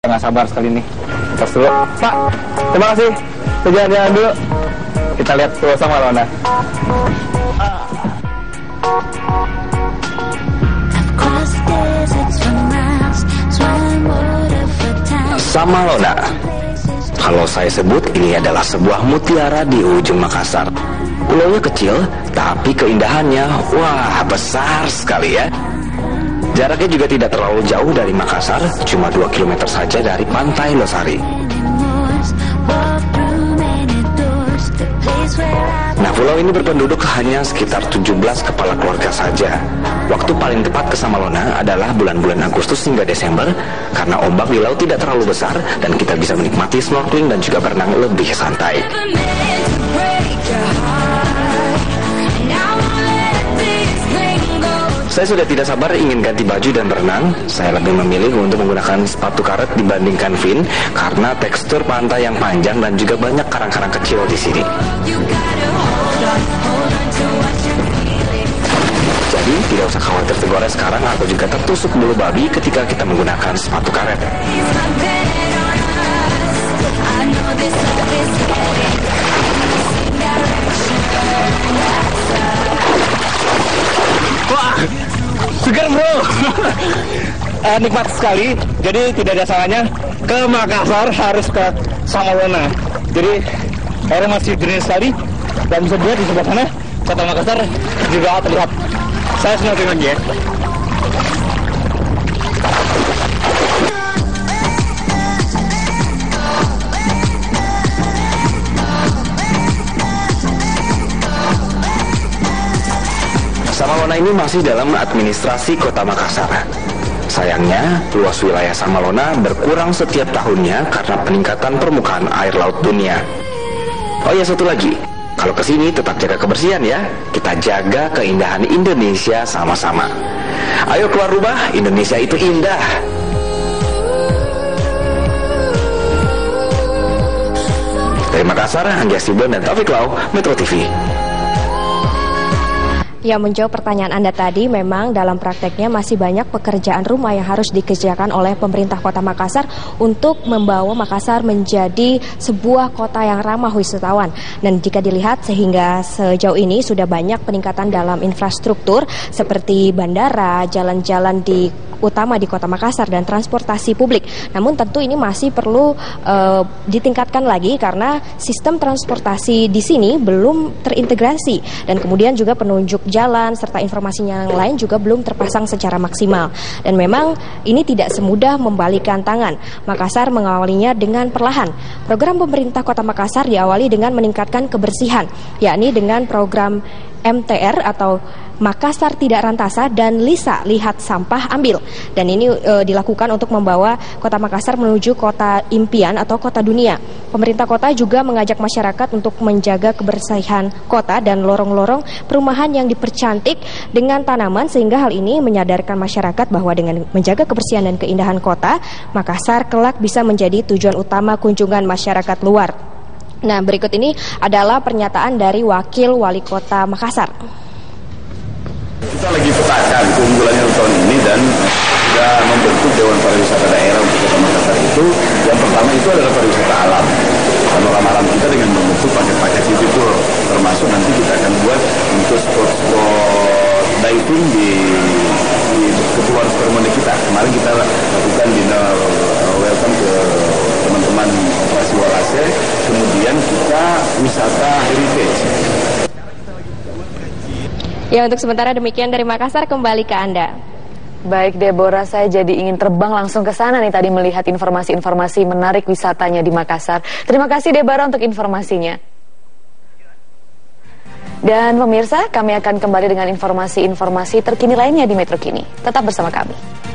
nggak sabar sekali nih. Tos dulu, Pak. Terima kasih. Kita jalan-jalan dulu. Kita lihat Pulau Samalona. Samalona. Kalau saya sebut, ini adalah sebuah mutiara di ujung Makassar. Pulaunya kecil, tapi keindahannya, wah, besar sekali ya. Jaraknya juga tidak terlalu jauh dari Makassar, cuma 2 km saja dari Pantai Losari. Nah, pulau ini berpenduduk hanya sekitar 17 kepala keluarga saja. Waktu paling tepat ke Samalona adalah bulan-bulan Agustus hingga Desember, karena ombak di laut tidak terlalu besar dan kita bisa menikmati snorkeling dan juga berenang lebih santai. Saya sudah tidak sabar ingin ganti baju dan berenang. Saya lebih memilih untuk menggunakan sepatu karet dibandingkan fin karena tekstur pantai yang panjang dan juga banyak karang-karang kecil di sini. Jadi tidak usah khawatir tergores sekarang atau juga tertusuk bulu babi ketika kita menggunakan sepatu karet. Wah, segar bro. Nikmat sekali. Jadi tidak ada salahnya ke Makassar harus ke Samalona. Jadi airnya masih jernih sekali dan bisa dilihat di sebelah sana kota Makassar juga terlihat. Saya snorkeling lagi ya. Samalona ini masih dalam administrasi kota Makassar. Sayangnya, luas wilayah Samalona berkurang setiap tahunnya karena peningkatan permukaan air laut dunia. Oh ya, satu lagi. Kalau kesini tetap jaga kebersihan ya. Kita jaga keindahan Indonesia sama-sama. Ayo keluar rumah, Indonesia itu indah. Dari Makassar, Anggi Asibon dan Taufik Lau, Metro TV. Ya, menjawab pertanyaan Anda tadi, memang dalam prakteknya masih banyak pekerjaan rumah yang harus dikerjakan oleh pemerintah Kota Makassar untuk membawa Makassar menjadi sebuah kota yang ramah wisatawan. Dan jika dilihat sehingga sejauh ini sudah banyak peningkatan dalam infrastruktur seperti bandara, jalan-jalan utama di Kota Makassar dan transportasi publik. Namun tentu ini masih perlu ditingkatkan lagi karena sistem transportasi di sini belum terintegrasi dan kemudian juga penunjuk jalan serta informasinya yang lain juga belum terpasang secara maksimal. Dan memang ini tidak semudah membalikan tangan. Makassar mengawalinya dengan perlahan. Program pemerintah Kota Makassar diawali dengan meningkatkan kebersihan, yakni dengan program MTR atau Makassar Tidak Rantasa dan Lisa Lihat Sampah Ambil. Dan ini dilakukan untuk membawa Kota Makassar menuju kota impian atau kota dunia. Pemerintah kota juga mengajak masyarakat untuk menjaga kebersihan kota dan lorong-lorong perumahan yang dipercantik dengan tanaman, sehingga hal ini menyadarkan masyarakat bahwa dengan menjaga kebersihan dan keindahan kota, Makassar kelak bisa menjadi tujuan utama kunjungan masyarakat luar. Nah, berikut ini adalah pernyataan dari Wakil Wali Kota Makassar. Kita lagi petakan keunggulannya tahun ini dan sudah membentuk Dewan Pariwisata Daerah untuk Kota Makassar itu. Yang pertama itu adalah pariwisata alam. Panorama alam kita dengan membentuk paket-paket itu tour. Termasuk nanti kita akan buat untuk spot-spot diving di Kepulauan Supermonde kita. Kemarin kita lakukan dinner welcome ke teman-teman operasi Walase. Kemudian kita wisata heritage. Ya, untuk sementara demikian dari Makassar, kembali ke Anda. Baik Deborah, saya jadi ingin terbang langsung ke sana nih tadi melihat informasi-informasi menarik wisatanya di Makassar. Terima kasih Deborah untuk informasinya. Dan pemirsa, kami akan kembali dengan informasi-informasi terkini lainnya di Metro Kini. Tetap bersama kami.